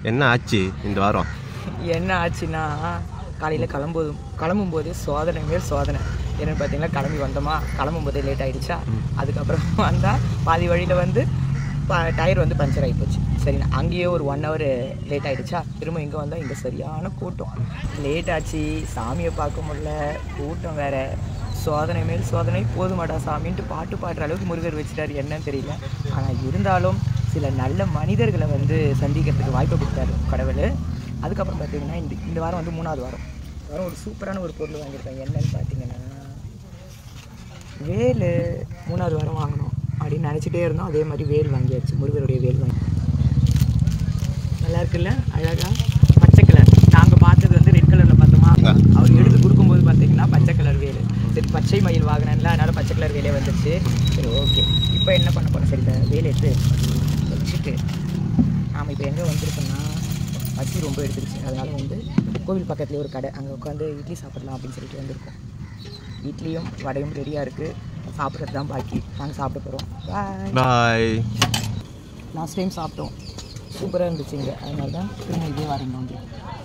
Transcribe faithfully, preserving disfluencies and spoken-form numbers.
என்ன ஆச்சு இந்த வாரம்? என்ன ஆச்சுன்னா காலையில் கிளம்பும் கிளம்பும்போது சோதனை மேல் சோதனை. என்னென்னு பார்த்தீங்கன்னா கிளம்பி வந்தோமா, கிளம்பும் போதே லேட் ஆகிடுச்சா. அதுக்கப்புறம் வந்தால் பாதி வழியில் வந்து ப டயர் வந்து பஞ்சர் ஆகி போச்சு. சரிண்ணா, அங்கேயே ஒரு ஒன் ஹவர் லேட் ஆகிடுச்சா. திரும்ப இங்கே வந்தால் இங்கே சரியான கூட்டம். லேட் ஆச்சு, சாமியை பார்க்க முடியல, கூட்டம் வேறு. சோதனை மேல் சோதனை, போதுமாடா சாமின்ட்டு பாட்டு பாடுற அளவுக்கு முருகர் வச்சுட்டாரு, என்னன்னு தெரியல. ஆனால் இருந்தாலும் சில நல்ல மனிதர்களை வந்து சந்திக்கிறதுக்கு வாய்ப்பு கொடுத்தாரு கடவுள். அதுக்கப்புறம் பார்த்தீங்கன்னா இந்த இந்த வாரம் வந்து மூணாவது வாரம் வாரம் ஒரு சூப்பரான ஒரு பொருள் வாங்கியிருக்காங்க. என்னன்னு பார்த்தீங்கன்னா வேல். மூணாவது வாரம் வாங்கணும் அப்படின்னு நினச்சிட்டே இருந்தோம். அதே மாதிரி வேல் வாங்கியாச்சு, முருகருடைய வேல் வாங்கி. நல்லா இருக்குல்ல, அழகாக பச்சை கலர். நாங்கள் பார்த்தது வந்து ரெட் கலரில் பார்த்தோமா, அவர் எடுத்து கொடுக்கும்போது பார்த்தீங்கன்னா பச்சை கலர் வேல். சரி, பச்சை மயில் வாங்கினேன்ல, அதனால் பச்சை கலர் வேலே வந்துடுச்சு. சரி, ஓகே. இப்போ என்ன பண்ண போகிறோம்? சரி, இந்த வேலை எடுத்து வச்சுட்டு நாம் இப்போ எங்கே வந்திருக்கோம்னா பசி ரொம்ப எடுத்துருச்சு. அதனால் வந்து கோவில் பக்கத்துலேயே ஒரு கடை, அங்கே உட்காந்து இட்லி சாப்பிடலாம் அப்படின்னு சொல்லிட்டு வந்திருக்கோம். இட்லியும் வடையும் ரெடியாக இருக்குது, சாப்பிட்றது தான் பாக்கி. நாங்கள் சாப்பிட போகிறோம். பாய் பாய். லாஸ்ட் டைம் சாப்பிட்டோம், சூப்பராக இருந்துச்சு இங்கே. அதனால தான் திரும்ப இதே வாரம் வந்து